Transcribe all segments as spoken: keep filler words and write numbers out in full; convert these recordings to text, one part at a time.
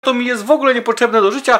To mi jest w ogóle niepotrzebne do życia.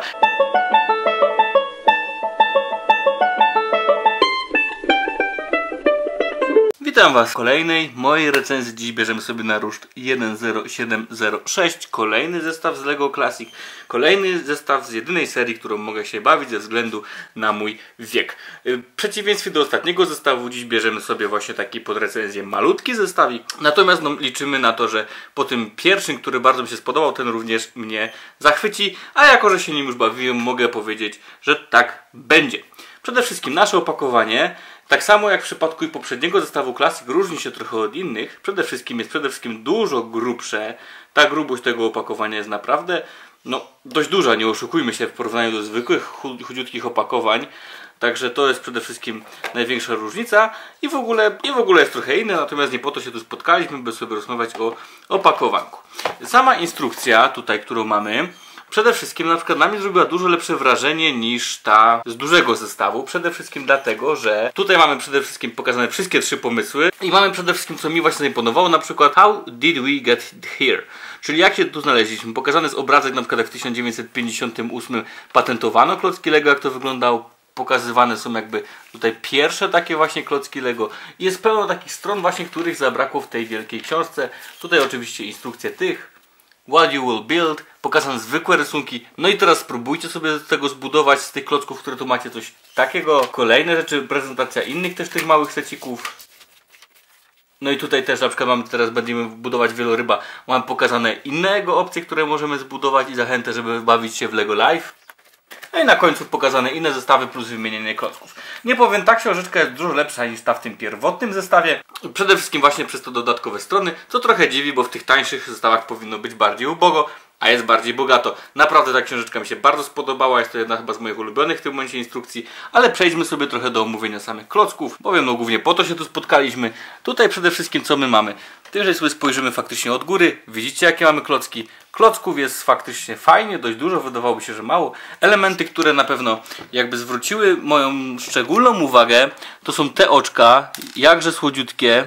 Witam Was w kolejnej mojej recenzji. Dziś bierzemy sobie na ruszt jeden zero siedem zero sześć. Kolejny zestaw z LEGO Classic. Kolejny zestaw z jedynej serii, którą mogę się bawić ze względu na mój wiek. W przeciwieństwie do ostatniego zestawu, dziś bierzemy sobie właśnie taki pod recenzję malutki zestawik. Natomiast no, liczymy na to, że po tym pierwszym, który bardzo mi się spodobał, ten również mnie zachwyci. A jako, że się nim już bawiłem, mogę powiedzieć, że tak będzie. Przede wszystkim nasze opakowanie, tak samo jak w przypadku poprzedniego zestawu Classic, różni się trochę od innych. Przede wszystkim jest przede wszystkim dużo grubsze. Ta grubość tego opakowania jest naprawdę no, dość duża, nie oszukujmy się, w porównaniu do zwykłych chudziutkich opakowań. Także to jest przede wszystkim największa różnica i w ogóle, i w ogóle jest trochę inne, natomiast nie po to się tu spotkaliśmy, by sobie rozmawiać o opakowanku. Sama instrukcja tutaj, którą mamy, przede wszystkim na przykład na mnie zrobiła dużo lepsze wrażenie niż ta z dużego zestawu. Przede wszystkim dlatego, że tutaj mamy przede wszystkim pokazane wszystkie trzy pomysły i mamy przede wszystkim, co mi właśnie zaimponowało, na przykład How did we get here? Czyli jak się tu znaleźliśmy. Pokazany jest obrazek, na przykład jak w tysiąc dziewięćset pięćdziesiątym ósmym patentowano klocki LEGO, jak to wyglądało. Pokazywane są jakby tutaj pierwsze takie właśnie klocki LEGO. I jest pełno takich stron właśnie, których zabrakło w tej wielkiej książce. Tutaj oczywiście instrukcje tych. What you will build, pokazane zwykłe rysunki. No i teraz spróbujcie sobie z tego zbudować, z tych klocków, które tu macie, coś takiego. Kolejne rzeczy, prezentacja innych też tych małych secików. No i tutaj też na przykład mamy, teraz będziemy budować wieloryba. Mam pokazane innego opcje, które możemy zbudować i zachętę, żeby bawić się w LEGO Live. No i na końcu pokazane inne zestawy plus wymienienie klocków. Nie powiem, ta książeczka jest dużo lepsza niż ta w tym pierwotnym zestawie. Przede wszystkim właśnie przez to dodatkowe strony, co trochę dziwi, bo w tych tańszych zestawach powinno być bardziej ubogo, a jest bardziej bogato. Naprawdę ta książeczka mi się bardzo spodobała, jest to jedna chyba z moich ulubionych w tym momencie instrukcji, ale przejdźmy sobie trochę do omówienia samych klocków, bowiem no głównie po to się tu spotkaliśmy. Tutaj przede wszystkim co my mamy? Jeżeli sobie spojrzymy faktycznie od góry, widzicie jakie mamy klocki. Klocków jest faktycznie fajnie, dość dużo, wydawałoby się, że mało. Elementy, które na pewno jakby zwróciły moją szczególną uwagę, to są te oczka, jakże słodziutkie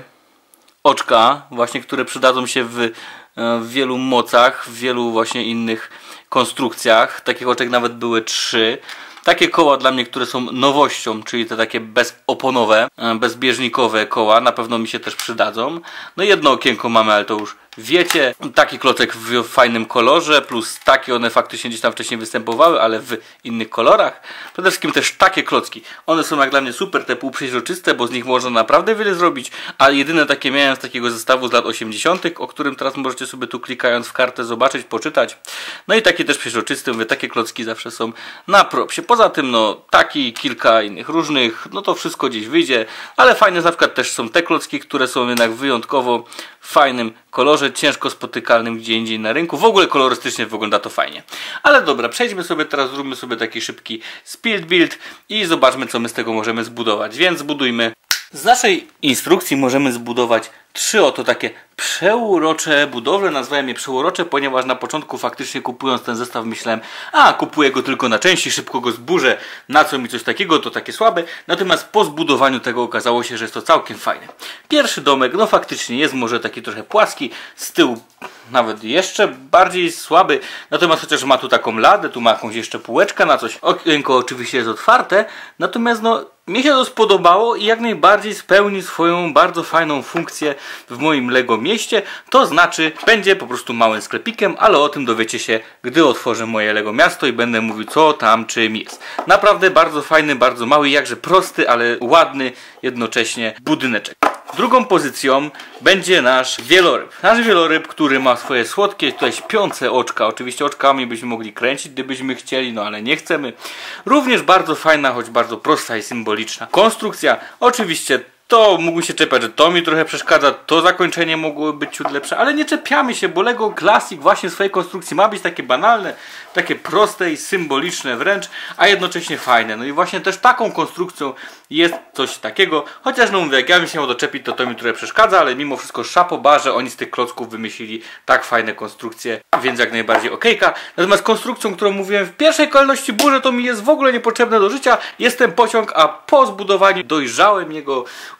oczka, właśnie które przydadzą się w, w wielu mocach, w wielu właśnie innych konstrukcjach. Takich oczek nawet były trzy. Takie koła dla mnie, które są nowością, czyli te takie bezoponowe, bezbieżnikowe koła, na pewno mi się też przydadzą. No i jedno okienko mamy, ale to już wiecie. Taki klocek w fajnym kolorze, plus takie one faktycznie gdzieś tam wcześniej występowały, ale w innych kolorach. Przede wszystkim też takie klocki. One są jak dla mnie super, te półprzeźroczyste, bo z nich można naprawdę wiele zrobić, a jedyne takie miałem z takiego zestawu z lat osiemdziesiątych, o którym teraz możecie sobie tu klikając w kartę zobaczyć, poczytać. No i takie też przeźroczyste, mówię, takie klocki zawsze są na propsie. Poza tym no taki kilka innych różnych, no to wszystko gdzieś wyjdzie, ale fajne na przykład też są te klocki, które są jednak wyjątkowo w fajnym kolorze, ciężko spotykalnym gdzie indziej na rynku. W ogóle kolorystycznie wygląda to fajnie. Ale dobra, przejdźmy sobie teraz, zróbmy sobie taki szybki speed build i zobaczmy, co my z tego możemy zbudować. Więc zbudujmy. Z naszej instrukcji możemy zbudować trzy oto takie przeurocze budowle. Nazwałem je przeurocze, ponieważ na początku faktycznie kupując ten zestaw myślałem, a kupuję go tylko na części, szybko go zburzę, na co mi coś takiego, to takie słabe. Natomiast po zbudowaniu tego okazało się, że jest to całkiem fajne. Pierwszy domek, no faktycznie jest może taki trochę płaski, z tyłu nawet jeszcze bardziej słaby, natomiast chociaż ma tu taką ladę, tu ma jakąś jeszcze półeczkę na coś. Okienko oczywiście jest otwarte, natomiast no mnie się to spodobało i jak najbardziej spełni swoją bardzo fajną funkcję w moim LEGO mieście. To znaczy będzie po prostu małym sklepikiem, ale o tym dowiecie się, gdy otworzę moje LEGO miasto i będę mówił, co tam czym jest. Naprawdę bardzo fajny, bardzo mały, jakże prosty, ale ładny jednocześnie budyneczek. Drugą pozycją będzie nasz wieloryb. Nasz wieloryb, który ma swoje słodkie, tutaj śpiące oczka. Oczywiście oczkami byśmy mogli kręcić, gdybyśmy chcieli, no ale nie chcemy. Również bardzo fajna, choć bardzo prosta i symboliczna konstrukcja. Oczywiście to mógłbym się czepiać, że to mi trochę przeszkadza, to zakończenie mogłoby być ciut lepsze, ale nie czepiamy się, bo LEGO Classic właśnie w swojej konstrukcji ma być takie banalne, takie proste i symboliczne wręcz, a jednocześnie fajne. No i właśnie też taką konstrukcją jest coś takiego, chociaż no mówię, jak ja bym się miał doczepić, to to mi trochę przeszkadza, ale mimo wszystko chapeau, że oni z tych klocków wymyślili tak fajne konstrukcje, więc jak najbardziej okejka. Natomiast konstrukcją, którą mówiłem w pierwszej kolejności burzę, to mi jest w ogóle niepotrzebne do życia, jest ten pociąg, a po zbudowaniu dojrzałem jego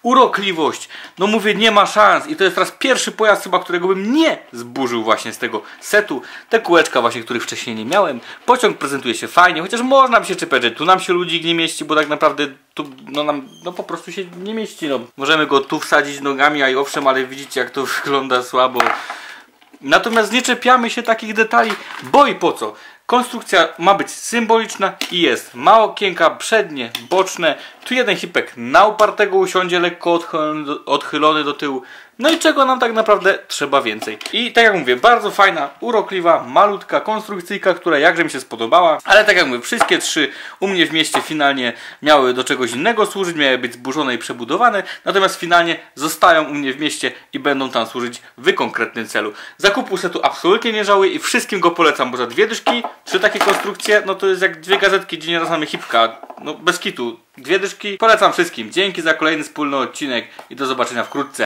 urokliwość, no mówię, nie ma szans i to jest teraz pierwszy pojazd chyba, którego bym nie zburzył właśnie z tego setu. Te kółeczka właśnie, których wcześniej nie miałem. Pociąg prezentuje się fajnie, chociaż można by się czepiać, że tu nam się ludzik nie mieści, bo tak naprawdę tu no nam no po prostu się nie mieści. No. Możemy go tu wsadzić nogami, a i owszem, ale widzicie jak to wygląda słabo. Natomiast nie czepiamy się takich detali, bo i po co? Konstrukcja ma być symboliczna i jest. Ma okienka przednie, boczne. Tu jeden hipek na upartego usiądzie, lekko odchylony do, odchylony do tyłu. No i czego nam tak naprawdę trzeba więcej. I tak jak mówię, bardzo fajna, urokliwa, malutka konstrukcyjka, która jakże mi się spodobała. Ale tak jak mówię, wszystkie trzy u mnie w mieście finalnie miały do czegoś innego służyć, miały być zburzone i przebudowane. Natomiast finalnie zostają u mnie w mieście i będą tam służyć w konkretnym celu. Zakupu setu absolutnie nie żałuję i wszystkim go polecam, bo za dwie dyszki, trzy takie konstrukcje, no to jest jak dwie gazetki, gdzie nie rozmamy hipka. No bez kitu. Dwie dyszki. Polecam wszystkim. Dzięki za kolejny wspólny odcinek i do zobaczenia wkrótce.